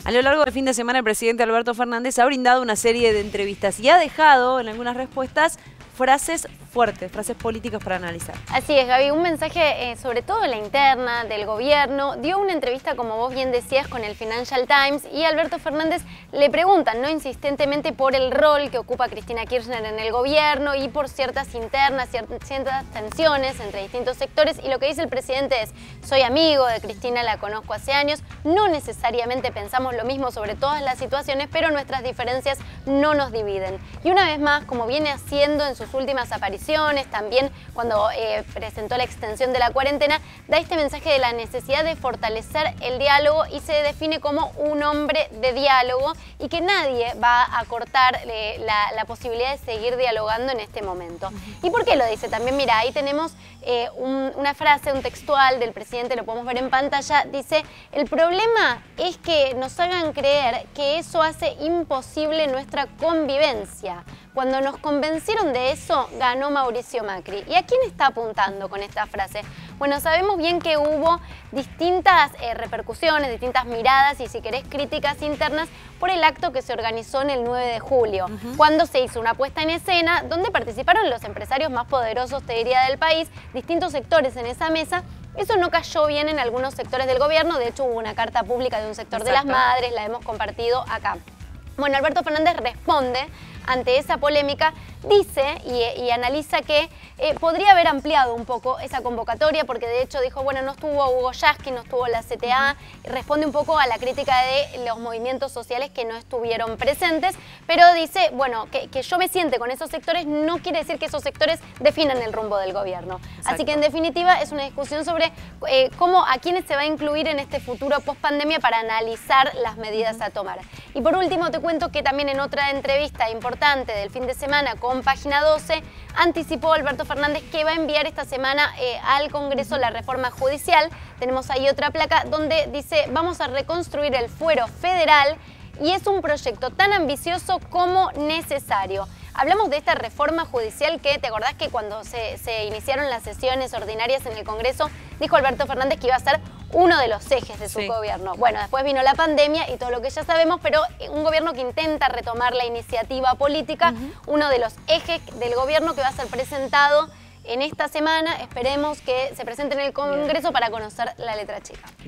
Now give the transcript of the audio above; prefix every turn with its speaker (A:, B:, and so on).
A: A lo largo del fin de semana, el presidente Alberto Fernández ha brindado una serie de entrevistas y ha dejado en algunas respuestas frases fuertes, frases políticas para analizar.
B: Así es, Gaby, un mensaje sobre todo en la interna del gobierno. Dio una entrevista, como vos bien decías, con el Financial Times y Alberto Fernández le preguntan, ¿no?, insistentemente por el rol que ocupa Cristina Kirchner en el gobierno y por ciertas internas, ciertas tensiones entre distintos sectores, y lo que dice el presidente es: soy amigo de Cristina, la conozco hace años, no necesariamente pensamos lo mismo sobre todas las situaciones, pero nuestras diferencias no nos dividen. Y una vez más, como viene haciendo en sus últimas apariciones, también cuando presentó la extensión de la cuarentena, da este mensaje de la necesidad de fortalecer el diálogo y se define como un hombre de diálogo y que nadie va a cortar la posibilidad de seguir dialogando en este momento. ¿Y por qué lo dice? También, mira, ahí tenemos una frase, un textual del presidente, lo podemos ver en pantalla, dice: el problema es que nos hagan creer que eso hace imposible nuestra convivencia. Cuando nos convencieron de eso, ganó Mauricio Macri. ¿Y a quién está apuntando con esta frase? Bueno, sabemos bien que hubo distintas repercusiones, distintas miradas y, si querés, críticas internas por el acto que se organizó en el 9 de julio, cuando se hizo una puesta en escena donde participaron los empresarios más poderosos, te diría, del país, distintos sectores en esa mesa. Eso no cayó bien en algunos sectores del gobierno. De hecho, hubo una carta pública de un sector de las madres, la hemos compartido acá. Bueno, Alberto Fernández responde ante esa polémica, dice y analiza que podría haber ampliado un poco esa convocatoria, porque de hecho dijo, bueno, no estuvo Hugo Yasky, no estuvo la CTA, responde un poco a la crítica de los movimientos sociales que no estuvieron presentes, pero dice, bueno, que yo me siente con esos sectores no quiere decir que esos sectores definan el rumbo del gobierno. Exacto. Así que en definitiva es una discusión sobre a quiénes se va a incluir en este futuro post-pandemia para analizar las medidas a tomar. Y por último te cuento que también en otra entrevista importante del fin de semana con Página 12, anticipó Alberto Fernández que va a enviar esta semana al Congreso la reforma judicial. Tenemos ahí otra placa donde dice: vamos a reconstruir el fuero federal, y es un proyecto tan ambicioso como necesario. Hablamos de esta reforma judicial que, ¿te acordás que cuando se iniciaron las sesiones ordinarias en el Congreso, dijo Alberto Fernández que iba a ser uno de los ejes de su gobierno? Bueno, después vino la pandemia y todo lo que ya sabemos, pero un gobierno que intenta retomar la iniciativa política, uno de los ejes del gobierno que va a ser presentado en esta semana. Esperemos que se presente en el Congreso para conocer la letra chica.